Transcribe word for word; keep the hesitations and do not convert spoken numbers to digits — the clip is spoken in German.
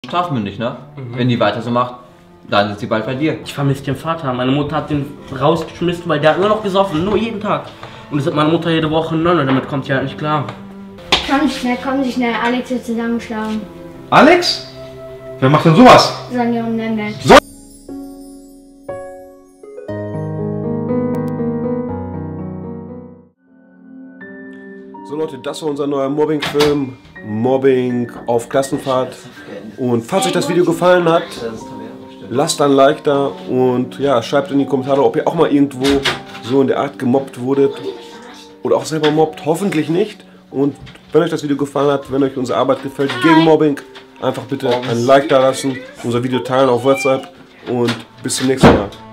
strafmündig, ne? Mhm. Wenn die weiter so macht, dann sind sie bald bei dir. Ich vermisse den Vater. Meine Mutter hat den rausgeschmissen, weil der hat nur noch gesoffen, nur jeden Tag. Und das hat meine Mutter jede Woche eine Nonne, damit kommt sie halt nicht klar. Komm schnell, komm Sie schnell, Alex wird zusammenschlagen. Alex? Wer macht denn sowas? Sonja und Mehmet. So So Leute, das war unser neuer Mobbing-Film, Mobbing auf Klassenfahrt. Und falls euch das Video gefallen hat, lasst ein Like da und ja, schreibt in die Kommentare, ob ihr auch mal irgendwo so in der Art gemobbt wurdet oder auch selber mobbt, hoffentlich nicht. Und wenn euch das Video gefallen hat, wenn euch unsere Arbeit gefällt gegen Mobbing, einfach bitte ein Like da lassen, unser Video teilen auf WhatsApp und bis zum nächsten Mal.